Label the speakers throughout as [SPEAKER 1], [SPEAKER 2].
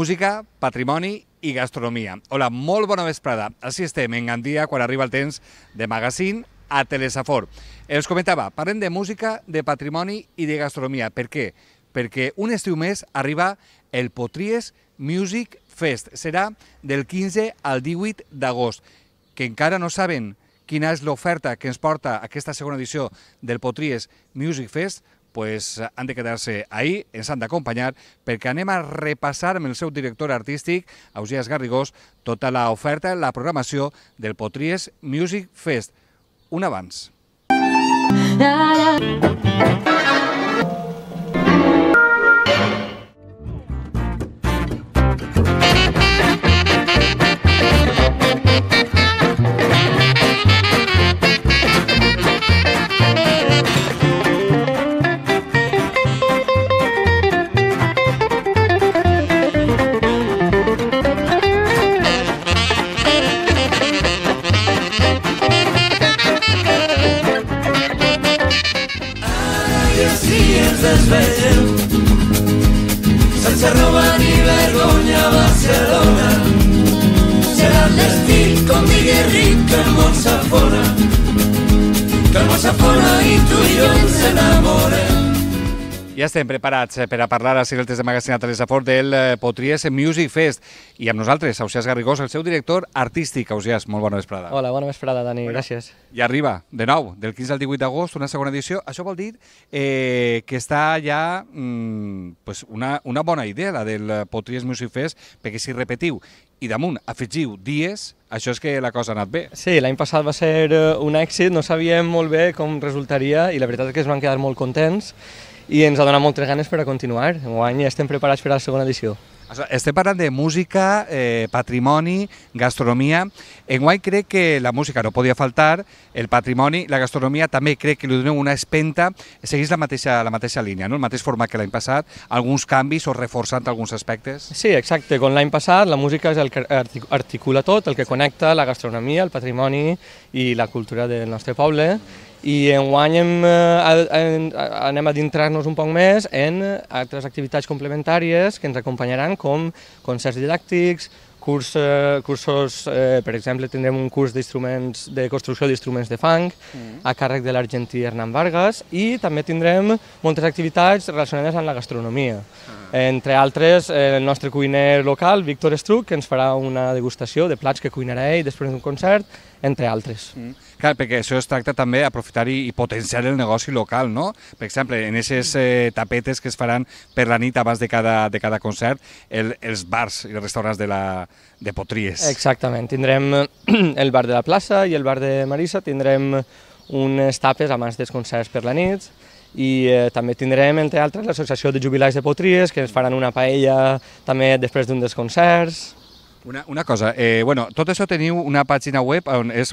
[SPEAKER 1] música, patrimoni i gastronomia. Hola, molt bona vesprada. Així estem en Gandia quan arriba el temps de magazine a Telesafor. Els comentava, parlem de música, de patrimoni i de gastronomia. Per què? Perquè un estiu més arriba el Potries Music Fest. Serà del 15 al 18 d'agost. Que encara no saben quina és l'oferta que ens porta aquesta segona edició del Potries Music Fest, pues han de quedar-se ahí, ens han d'acompanyar, perquè anem a repassar amb el seu director artístic, Ausiàs Garrigós, tota l'oferta, la programació del Potries Music Fest. Un abans.
[SPEAKER 2] Sense roba ni vergonya a Barcelona, serà el destí, com digui ric, que el món s'afona, i tu i jo ens enamorem.
[SPEAKER 1] Ja estem preparats per a parlar a Ciretes de Magazine a Telesafor del Potries Music Fest. I amb nosaltres, Ausiàs Garrigós, el seu director artístic. Ausiàs, molt bona vesprada.
[SPEAKER 3] Hola, bona vesprada, Dani, gràcies.
[SPEAKER 1] I arriba, de nou, del 15 al 18 d'agost, una segona edició. Això vol dir que està ja una bona idea, la del Potries Music Fest, perquè si repetiu i damunt afegiu dies, això és que la cosa ha anat bé.
[SPEAKER 3] Sí, l'any passat va ser un èxit, no sabíem molt bé com resultaria i la veritat és que es van quedar molt contents i ens ha donat moltes ganes per a continuar. Enguany estem preparats per a la segona edició.
[SPEAKER 1] Estem parlant de música, patrimoni, gastronomia. Enguany crec que la música no podia faltar, el patrimoni, la gastronomia també crec que li doneu una espenta, segueix la mateixa línia, no? El mateix format que l'any passat, alguns canvis o reforçant alguns aspectes?
[SPEAKER 3] Sí, exacte, com l'any passat, la música és el que articula tot, el que connecta la gastronomia, el patrimoni i la cultura del nostre poble. I enguany anem a adentrar-nos un poc més en altres activitats complementàries que ens acompanyaran, com concerts didàctics, cursos, per exemple, tindrem un curs de construcció d'instruments de fang a càrrec de l'argentí Hernán Vargas i també tindrem moltes activitats relacionades amb la gastronomia. Entre altres, el nostre cuiner local, Víctor Estruc, que ens farà una degustació de plats que cuinarà ell després d'un concert, entre altres.
[SPEAKER 1] Clar, perquè això es tracta també d'aprofitar i potenciar el negoci local, no? Per exemple, en aquestes tapetes que es faran per la nit abans de cada concert, els bars i els restaurants de Potries.
[SPEAKER 3] Exactament, tindrem el bar de la plaça i el bar de Marissa, tindrem unes tapes abans dels concerts per la nit i també tindrem, entre altres, l'associació de jubilats de Potries, que ens faran una paella també després d'un dels concerts.
[SPEAKER 1] Una cosa, tot això teniu una pàgina web on és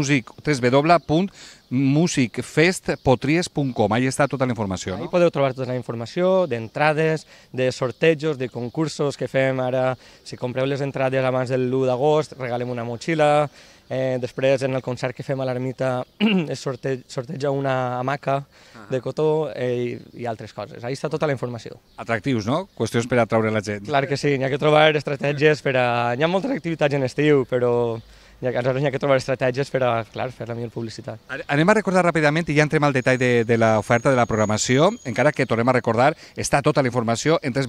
[SPEAKER 1] www.musicfestpotries.com, ahí està tota la informació, no?
[SPEAKER 3] Ahí podeu trobar tota la informació d'entrades, de sortejos, de concursos que fem ara. Si compreu les entrades abans del 1 d'agost, regalem una motxilla. Després, en el concert que fem a l'Ermita, es sorteja una hamaca de cotó i altres coses. Ahí està tota la informació.
[SPEAKER 1] Atractius, no? Qüestions per atraure la gent.
[SPEAKER 3] Clar que sí, n'hi ha que trobar estratègies per a... Hi ha moltes activitats en estiu, però aleshores n'hi ha que trobar estratègies per a, clar, fer la millor publicitat.
[SPEAKER 1] Anem a recordar ràpidament, i ja entrem al detall de l'oferta de la programació, encara que tornem a recordar, està tota la informació en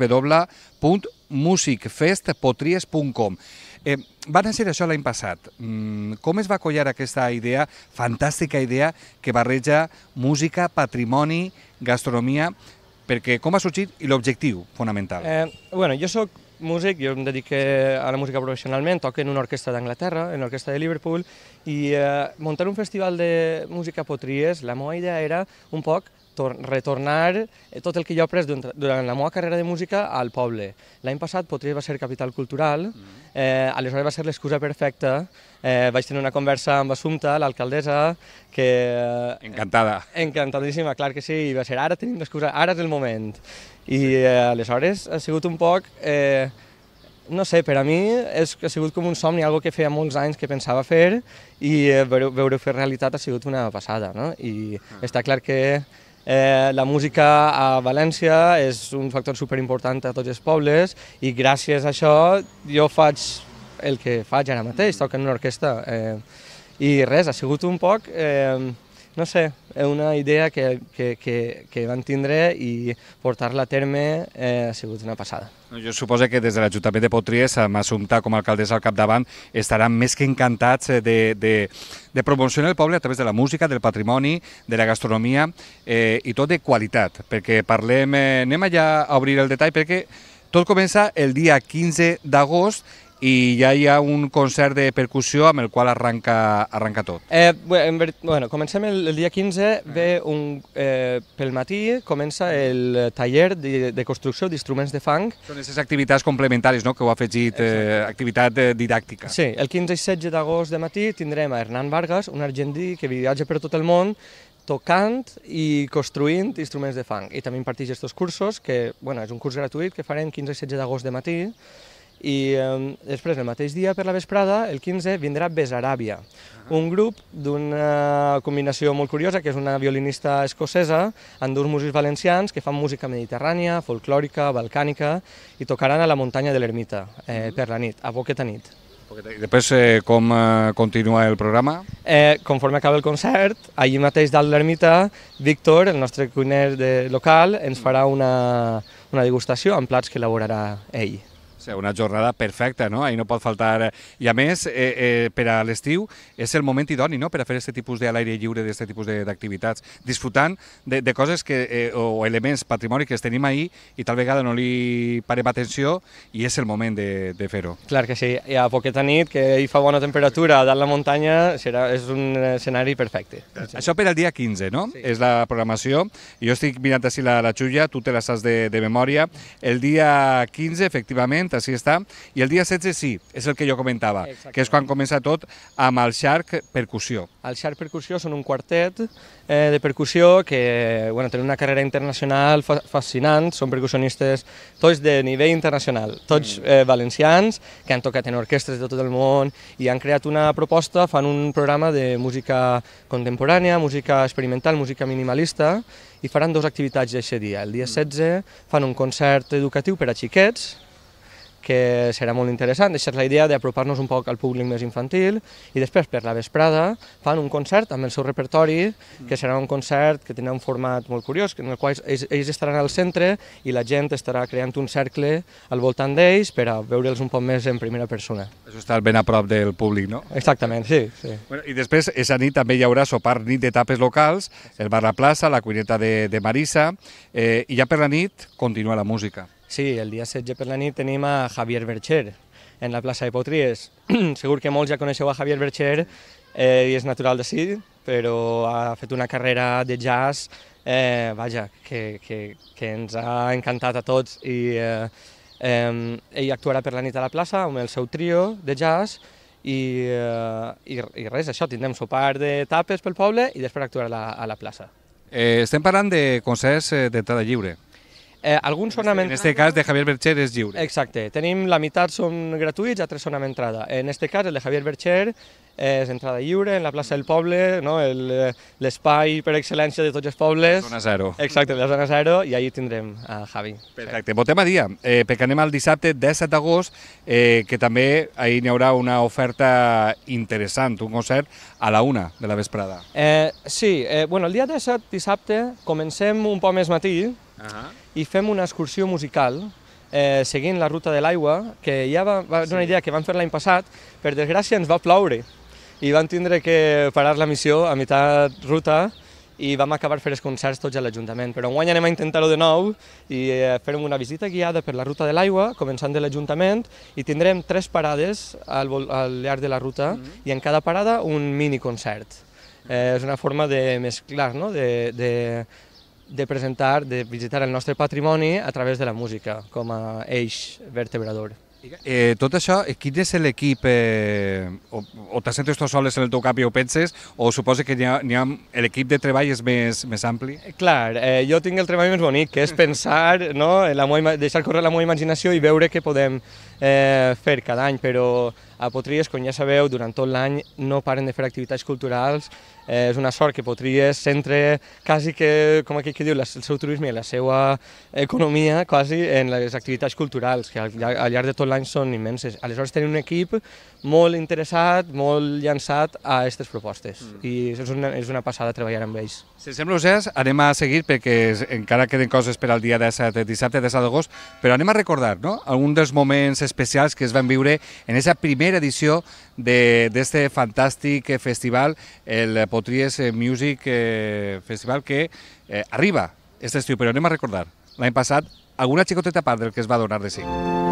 [SPEAKER 1] www.musicfestpotries.com. Va néixer això l'any passat. Com es va acollir aquesta idea, fantàstica idea, que barreja música, patrimoni, gastronomia, perquè com ha sorgit i l'objectiu fonamental?
[SPEAKER 3] Jo soc músic, jo em dedico a la música professionalment, toco en una orquestra d'Anglaterra, en l'orquestra de Liverpool, i muntar un festival de música Potries, la meva idea era un poc retornar tot el que jo he après durant la meva carrera de música al poble. L'any passat Potries va ser capital cultural, aleshores va ser l'excusa perfecta. Vaig tenir una conversa amb Assumpta, l'alcaldessa, que...
[SPEAKER 1] Encantada.
[SPEAKER 3] Encantadíssima, clar que sí, i va ser ara tenim l'excusa, ara és el moment. I aleshores ha sigut un poc... No sé, per a mi ha sigut com un somni, algo que feia molts anys que pensava fer i veure-ho fer realitat ha sigut una passada, no? I està clar que La música a València és un factor superimportant a tots els pobles i gràcies a això jo faig el que faig ara mateix, toco en una orquestra. I res, ha sigut un poc, no sé, una idea que van tindre i portar-la a terme ha sigut una passada.
[SPEAKER 1] Jo suposo que des de l'Ajuntament de Potries, amb Assumpta com a alcaldessa al capdavant, estaran més que encantats de promocionar el poble a través de la música, del patrimoni, de la gastronomia i tot de qualitat, perquè parlem, anem allà a obrir el detall, perquè tot comença el dia 15 d'agost i ja hi ha un concert de percussió amb el qual arranca tot.
[SPEAKER 3] Bueno, comencem el dia 15, pel matí comença el taller de construcció d'instruments de fang.
[SPEAKER 1] Són aquestes activitats complementàries, no?, que heu afegit, activitat didàctica.
[SPEAKER 3] Sí, el 15 i 16 d'agost de matí tindrem a Hernán Vargas, un argentí que viatja per tot el món tocant i construint instruments de fang. I també imparteix aquests cursos, que bueno, és un curs gratuït que farem 15 i 16 d'agost de matí. I després, el mateix dia, per la vesprada, el 15, vindrà Besaràbia, un grup d'una combinació molt curiosa, que és una violinista escocesa amb dos músics valencians que fan música mediterrània, folclòrica, balcànica, i tocaran a la muntanya de l'Ermita per la nit, a poqueta nit.
[SPEAKER 1] I després, com continua el programa?
[SPEAKER 3] Conforme acaba el concert, allí mateix dalt l'Ermita, Víctor, el nostre cuiner local, ens farà una degustació amb plats que elaborarà ell.
[SPEAKER 1] Una jornada perfecta, no? Ahí no pot faltar... I a més, per a l'estiu és el moment idoni, no?, per a fer aquest tipus a l'aire lliure, d'aquest tipus d'activitats, disfrutant de coses o elements, patrimoni que els tenim ahir i tal vegada no li parem atenció i és el moment de fer-ho.
[SPEAKER 3] Clar que sí, i a poqueta nit, que hi fa bona temperatura dalt la muntanya, és un escenari perfecte.
[SPEAKER 1] Això per al dia 15, no? Sí. És la programació. Jo estic mirant així la Xulla, tu te la saps de memòria. El dia 15, efectivament, així està, i el dia 16 sí, és el que jo comentava, que és quan comença tot amb el Shark Percussió.
[SPEAKER 3] El Shark Percussió són un quartet de percussió que tenen una carrera internacional fascinant, són percussionistes tots de nivell internacional, tots valencians, que han tocat en orquestres de tot el món i han creat una proposta, fan un programa de música contemporània, música experimental, música minimalista, i faran dues activitats aquest dia. El dia 16 fan un concert educatiu per a xiquets, que serà molt interessant. Aquesta és la idea d'apropar-nos un poc al públic més infantil, i després per la vesprada fan un concert amb el seu repertori, que serà un concert que tindrà un format molt curiós, en el qual ells estaran al centre i la gent estarà creant un cercle al voltant d'ells per a veure'ls un poc més en primera persona.
[SPEAKER 1] Això està ben a prop del públic, no?
[SPEAKER 3] Exactament, sí.
[SPEAKER 1] I després, aquesta nit també hi haurà sopar nit de tapes locals, el bar La Plaça, la cuineta de Marisa, i ja per la nit continua la música.
[SPEAKER 3] Sí, el dia 16 per la nit tenim a Javier Bercher en la plaça de Potries. Segur que molts ja coneixeu a Javier Bercher, i és natural d'ací, però ha fet una carrera de jazz, que ens ha encantat a tots, i ell actuarà per la nit a la plaça amb el seu trio de jazz, i res, això, tindrem sopar de tapes pel poble i després actuarà a la plaça.
[SPEAKER 1] Estem parlant de concerts d'entrada lliure.
[SPEAKER 3] Alguns són amb entrada.
[SPEAKER 1] En aquest cas, de Javier Bercher és lliure.
[SPEAKER 3] Exacte. Tenim la meitat són gratuïts, altres són amb entrada. En aquest cas, el de Javier Bercher és entrada lliure, en la plaça del poble, no? L'espai per excel·lència de tots els pobles.
[SPEAKER 1] Zona zero.
[SPEAKER 3] Exacte, la zona zero, i allí tindrem a Javi.
[SPEAKER 1] Perfecte. Votem a dia, perquè anem al dissabte 17 d'agost, que també ahir n'hi haurà una oferta interessant, un concert a la 1 de la vesprada.
[SPEAKER 3] Sí, el dia 17, dissabte, comencem un poc més matí, i fem una excursió musical seguint la ruta de l'aigua, que ja va ser una idea que vam fer l'any passat. Per desgràcia ens va ploure i vam tindre que parar la missió a meitat ruta i vam acabar fent els concerts tots a l'Ajuntament. Però enguany anem a intentar-ho de nou i farem una visita guiada per la ruta de l'aigua, començant de l'Ajuntament, i tindrem 3 parades al llarg de la ruta i en cada parada un miniconcert. És una forma de mesclar, no?, de presentar, de visitar el nostre patrimoni a través de la música, com a eix vertebrador.
[SPEAKER 1] Tot això, quin és l'equip? O te sentes tu soles en el teu cap i ho penses, o suposa que l'equip de treball és més ampli?
[SPEAKER 3] Clar, jo tinc el treball més bonic, que és pensar, no?, deixar córrer la meva imaginació i veure què podem fer cada any, però A Potries, com ja sabeu, durant tot l'any no paren de fer activitats culturals. És una sort que Potries centra quasi que, com aquell que diu, el seu turisme i la seva economia quasi en les activitats culturals, que al llarg de tot l'any són immenses. Aleshores tenim un equip molt interessat, molt llançat a aquestes propostes i és una passada treballar amb ells.
[SPEAKER 1] Si sembla, José, anem a seguir perquè encara queden coses per al dia 17, dissabte 17 d'agost, però anem a recordar, no?, alguns dels moments especials que es van viure en aquesta primera edició d'aquest fantàstic festival, el Potries Music Festival, que arriba aquest estiu, però anem a recordar l'any passat alguna xicoteta part del que es va donar de sí.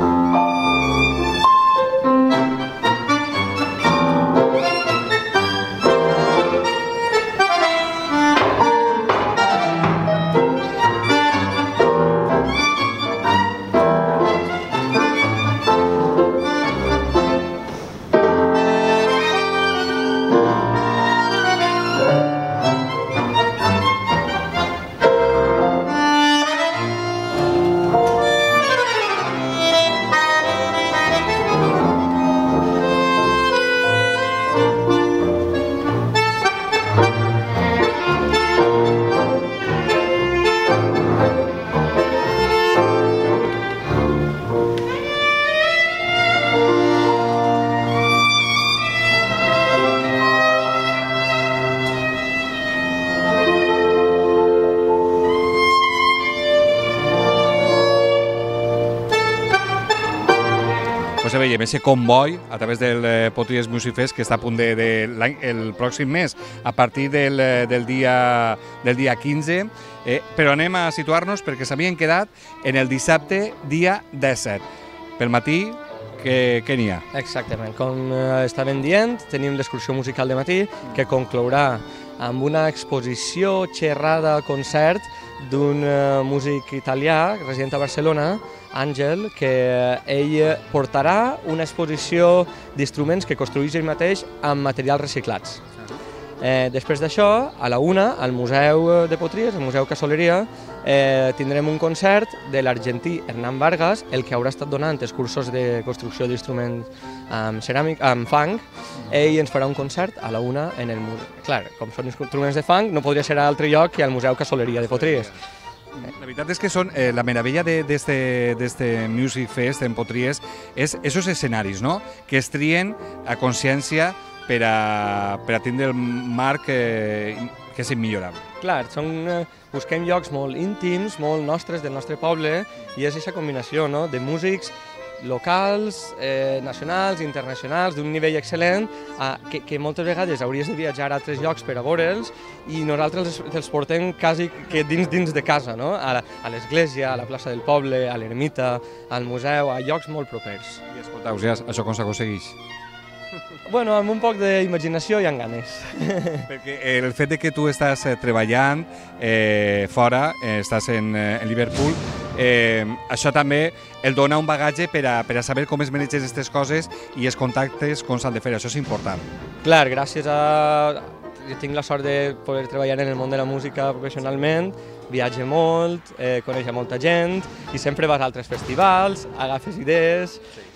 [SPEAKER 1] Pues veiem ese comboi a través del Potries Music Fest que està a punt el pròxim mes, a partir del dia 15, però anem a situar-nos perquè s'havien quedat en el dissabte dia 17. Pel matí, què n'hi ha?
[SPEAKER 3] Exactament, com estaven dient, tenim l'excursió musical de matí que conclourà amb una exposició, xerrada, concert d'un músic italià resident a Barcelona, Àngel, que ell portarà una exposició d'instruments que construeix ell mateix amb materials reciclats. Després d'això, a la una, al Museu de Potries, al Museu Cassoleria, tindrem un concert de l'argentí Hernán Vargas, el que haurà estat donant els cursos de construcció d'instruments amb fang. Ell ens farà un concert a la una en el museu. Clar, com són instruments de fang, no podria ser a altre lloc que al Museu Cassoleria de Potries.
[SPEAKER 1] La veritat és que són la meravella d'este Music Fest en Potries és esos escenaris, no?, que es trien a consciència per a tindre el marc que és immillorable.
[SPEAKER 3] Clar, busquem llocs molt íntims, molt nostres, del nostre poble, i és aquesta combinació, no?, de músics locals, nacionals, internacionals, d'un nivell excel·lent, que moltes vegades hauries de viatjar a altres llocs per a veure'ls i nosaltres els portem quasi que dins de casa, no?, a l'església, a la plaça del poble, a l'ermita, al museu, a llocs molt propers.
[SPEAKER 1] I escolteu, ja, això com s'aconsegueix?
[SPEAKER 3] Bueno, amb un poc d'imaginació i amb ganes.
[SPEAKER 1] Perquè el fet de que tu estàs treballant fora, estàs en Liverpool, això també el dona un bagatge per a saber com es manegen aquestes coses i els contactes com s'han de fer, això és important.
[SPEAKER 3] Clar, gràcies a... Jo tinc la sort de poder treballar en el món de la música professionalment, viatge molt, coneix molta gent i sempre vas a altres festivals, agafes idees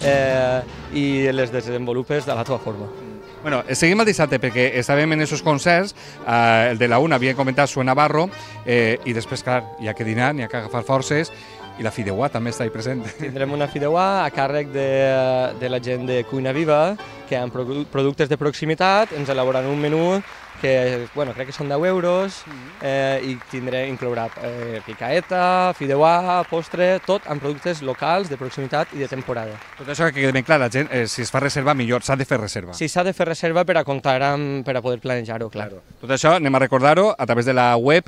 [SPEAKER 3] i les desenvolupes de la teva forma.
[SPEAKER 1] Bueno, seguim el dissabte perquè estàvem en aquests concerts, el de la una havia comentat Sue Navarro i després, clar, hi ha que dinar, hi ha que agafar forces i la Fideuà també està ahí present.
[SPEAKER 3] Tindrem una Fideuà a càrrec de la gent de Cuina Viva, que amb productes de proximitat ens elaboraran un menú que, bueno, crec que són 10 euros i inclourà picaeta, fideuà, postre, tot amb productes locals, de proximitat i de temporada.
[SPEAKER 1] Tot això que quedi ben clar, la gent, si es fa reserva, millor, s'ha de fer reserva.
[SPEAKER 3] Sí, s'ha de fer reserva per a comptar per a poder planejar-ho, clar.
[SPEAKER 1] Tot això anem a recordar-ho a través de la web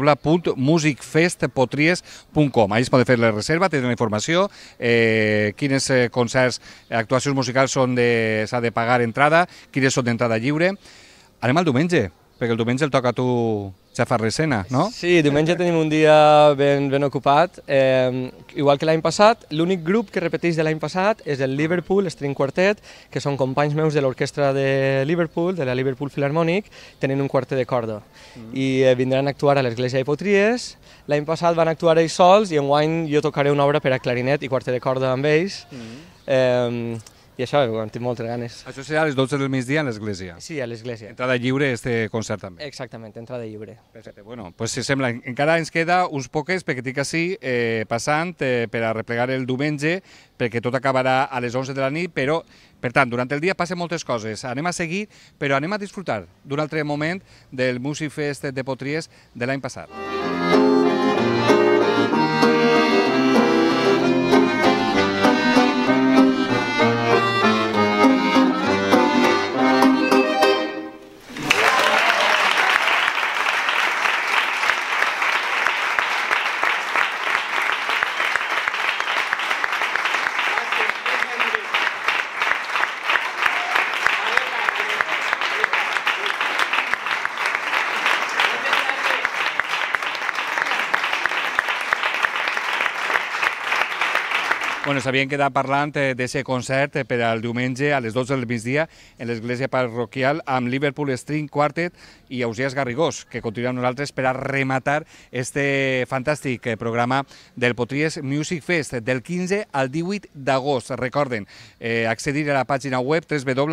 [SPEAKER 1] www.musicfestpotries.com. Allà es pot fer la reserva, tenen la informació, quins concerts, actuacions musicals s'ha de pagar entrada, quines són d'entrada lliure. Anem al diumenge, perquè el diumenge el toca a tu xafar resena, no?
[SPEAKER 3] Sí, diumenge tenim un dia ben ocupat. Igual que l'any passat, l'únic grup que repeteix de l'any passat és el Liverpool String Quartet, que són companys meus de l'orquestra de Liverpool, de la Liverpool Philharmonic, tenen un quartet de corda. I vindran a actuar a l'església de Potries. L'any passat van actuar ells sols i enguany jo tocaré una obra per a clarinet i quartet de corda amb ells. i això, en tinc moltes ganes.
[SPEAKER 1] Això serà a les 12 del migdia en l'església.
[SPEAKER 3] Sí, a l'església.
[SPEAKER 1] Entrada lliure este concert també.
[SPEAKER 3] Exactament, entrada lliure.
[SPEAKER 1] Perfecte, bueno, pues si sembla, encara ens queda uns poques, perquè tinc així passant per a replegar el diumenge, perquè tot acabarà a les 11 de la nit, però, per tant, durant el dia passen moltes coses. Anem a seguir, però anem a disfrutar d'un altre moment del Music Fest de Potries de l'any passat. Bueno, s'havien quedat parlant d'aquest concert per al diumenge a les 12 del migdia en l'església parroquial amb Liverpool String Quartet i Ausiàs Garrigós, que continuem nosaltres per a rematar este fantàstic programa del Potries Music Fest del 15 al 18 d'agost. Recorden, accedir a la pàgina web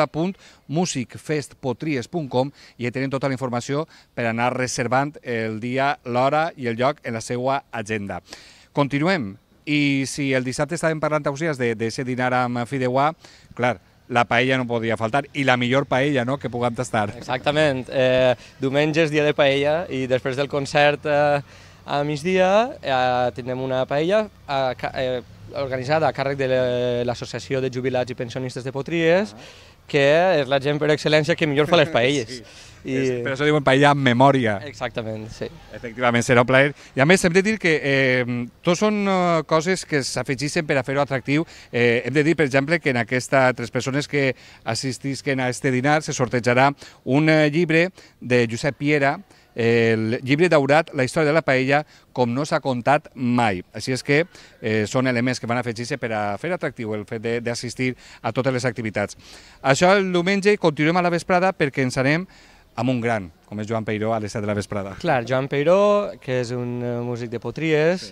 [SPEAKER 1] www.musicfestpotries.com i tenen tota la informació per anar reservant el dia, l'hora i el lloc en la seva agenda. Continuem. I si el dissabte estàvem parlant, Ausiàs, d'aquest dinar amb fideuà, clar, la paella no podia faltar, i la millor paella, no?, que puguem tastar.
[SPEAKER 3] Exactament. Diumenge és dia de paella i després del concert a migdia tindrem una paella organitzada a càrrec de l'Associació de Jubilats i Pensionistes de Potries, que és la gent per excel·lència que millor fa les paelles.
[SPEAKER 1] Sí. Per això diuen paella amb memòria.
[SPEAKER 3] Exactament, sí.
[SPEAKER 1] Efectivament, serà un plaer. I a més, hem de dir que tots són coses que s'afegeixen per a fer-ho atractiu. Hem de dir, per exemple, que en aquestes 3 persones que assistisquen a este dinar se sortejarà un llibre de Josep Piera, el llibre daurat, la història de la paella, com no s'ha contat mai. Així és que són elements que van afegir-se per a fer atractiu el fet d'assistir a totes les activitats. Això el diumenge continuem a la vesprada perquè ens anem amb un gran, com és Joan Peiró, a les 7 de la vesprada.
[SPEAKER 3] Clar, Joan Peiró, que és un músic de Potries,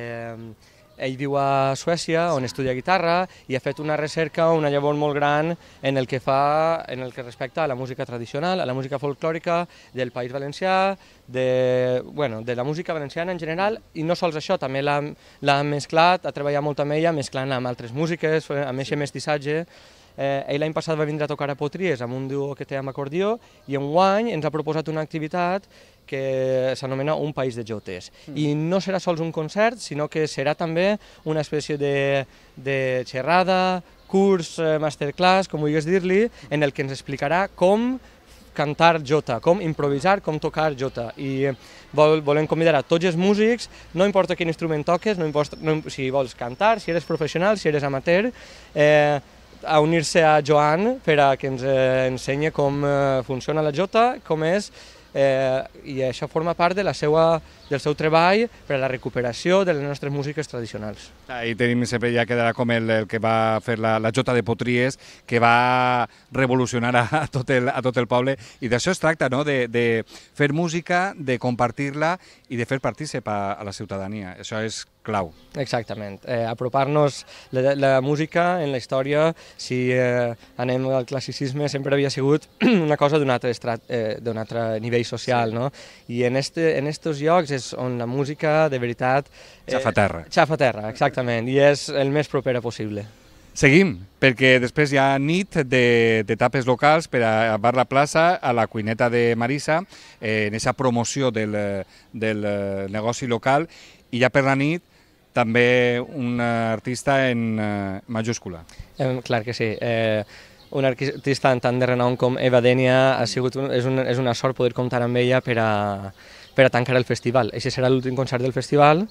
[SPEAKER 3] ell viu a Suècia, on estudia guitarra, i ha fet una recerca, una llavor molt gran en el que respecta a la música tradicional, a la música folclòrica del País Valencià, de la música valenciana en general, i no sols això, també l'ha mesclat, ha treballat molt amb ella, mesclant amb altres músiques, amb aquest mestissatge. Ell l'any passat va vindre a tocar a Potries amb un duo que té amb acordió i enguany ens ha proposat una activitat que s'anomena Un País de Jotes. I no serà sols un concert, sinó que serà també una espècie de xerrada, curs, masterclass, com vulguis dir-li, en el que ens explicarà com cantar jota, com improvisar, com tocar jota. I volem convidar a tots els músics, no importa quin instrument toques, no importa si vols cantar, si eres professional, si eres amateur, a unir-se a Joan per a que ens ensenyi com funciona la jota, com és, i això forma part del seu treball per a la recuperació de les nostres músiques tradicionals.
[SPEAKER 1] I tenim sempre, ja quedarà com el que va fer la jota de Potries, que va revolucionar a tot el poble, i d'això es tracta, no?, de fer música, de compartir-la i de fer partícip a la ciutadania. Això és clau.
[SPEAKER 3] Exactament. Apropar-nos la música en la història, si anem al classicisme, sempre havia sigut una cosa d'un altre nivell social, no? I en estos llocs és on la música, de veritat...
[SPEAKER 1] Xafa terra.
[SPEAKER 3] Xafa terra, exactament, i és el més propera possible.
[SPEAKER 1] Seguim, perquè després hi ha nit de tapes locals per a Bar La Plaça, a la cuineta de Marisa, en aquesta promoció del negoci local, i ja per la nit també un artista en majúscula.
[SPEAKER 3] Clar que sí. Un artista tan de renom com Eva Denia és una sort poder comptar amb ella per a tancar el festival. Aquest serà l'últim concert del festival.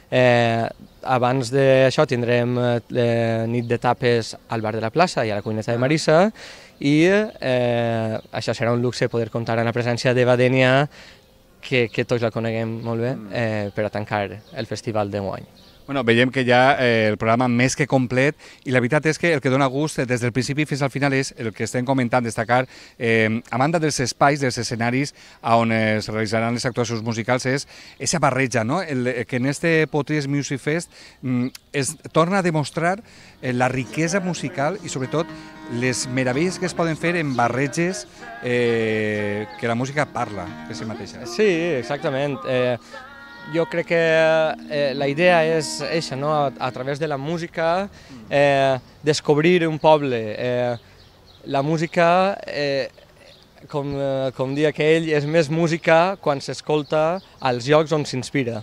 [SPEAKER 3] Abans d'això tindrem nit de tapes al bar de la plaça i a la cuineta de Marisa, i això serà un luxe poder comptar amb la presència d'Eva Denia, que tots la coneguem molt bé, per a tancar el festival d'enguany.
[SPEAKER 1] Bueno, veiem que ja el programa més que complet i la veritat és que el que dona gust des del principi fins al final és el que estem comentant, destacar, a banda dels espais, dels escenaris on es realitzaran les actuacions musicals, és aquesta barreja, no? Que en este Potries Music Fest es torna a demostrar la riquesa musical i sobretot les meravelles que es poden fer en barreges que la música parla de si mateixa.
[SPEAKER 3] Sí, exactament. Jo crec que la idea és eixa, no? A través de la música descobrir un poble. La música, com dia aquell, és més música quan s'escolta als llocs on s'inspira.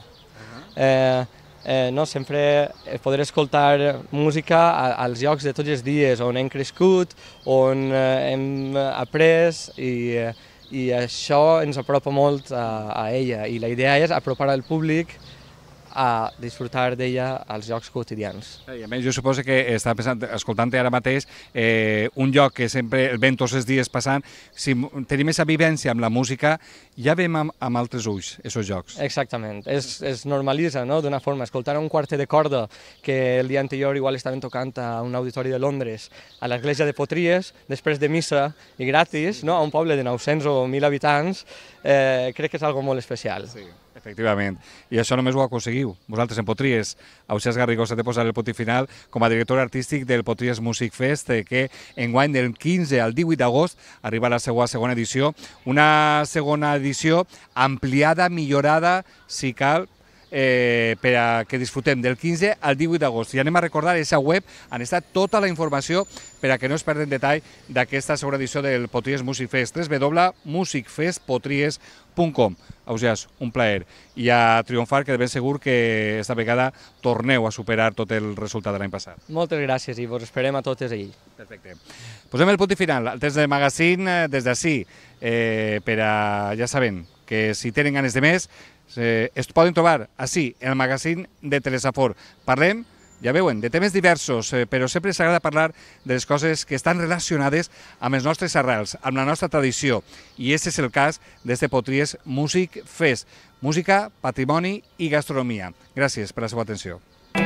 [SPEAKER 3] No? Sempre poder escoltar música als llocs de tots els dies, on hem crescut, on hem après i això ens apropa molt a ella. I la idea és apropar el públic a disfrutar d'ella als llocs quotidians.
[SPEAKER 1] I a més, jo suposo que està pensant, escoltant-te ara mateix, un lloc que sempre el veiem tots els dies passant, si tenim aquesta vivència amb la música, ja veiem amb altres ulls aquests jocs.
[SPEAKER 3] Exactament, es normalitza, no? D'una forma, escoltar un quartet de corda que el dia anterior igual estaven tocant a un auditori de Londres, a l'església de Potries, després de missa i gratis, no? A un poble de 900 o 1.000 habitants, crec que és algo molt especial.
[SPEAKER 1] Sí. Efectivament. I això només ho aconseguiu. Vosaltres en Potries, Ausiàs Garrigosa té posat el punt final com a director artístic del Potries Music Fest, que enguany del 15 al 18 d'agost arriba a la seva segona edició. Una segona edició ampliada, millorada, si cal, per a que disfrutem del 15 al 18 d'agost. I anem a recordar aquesta web on està tota la informació per a que no es perden detall d'aquesta segona edició del Potries Music Fest, www.musicfestpotries.com. Ausiàs, un plaer. I a triomfar, que de ben segur que esta vegada torneu a superar tot el resultat de l'any passat.
[SPEAKER 3] Moltes gràcies i vos esperem a totes allí.
[SPEAKER 1] Perfecte. Posem el punt final. El test de magazine des d'ací, per a, ja saben, que si tenen ganes de més, es poden trobar així, en el magazine de Telesafor. Parlem, ja veuen, de temes diversos, però sempre s'agrada parlar de les coses que estan relacionades amb els nostres arrels, amb la nostra tradició. I aquest és el cas d'este Potries Music Fest. Música, patrimoni i gastronomia. Gràcies per la seva atenció.